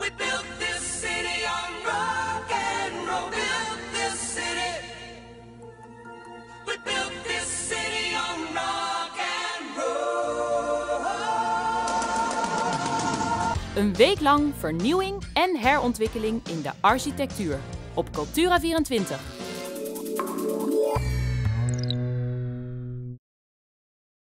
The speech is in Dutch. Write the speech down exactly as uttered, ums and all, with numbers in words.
We built this city on rock and roll. Built this city. We built this city on rock and roll. Een week lang vernieuwing en herontwikkeling in de architectuur op Cultura vierentwintig.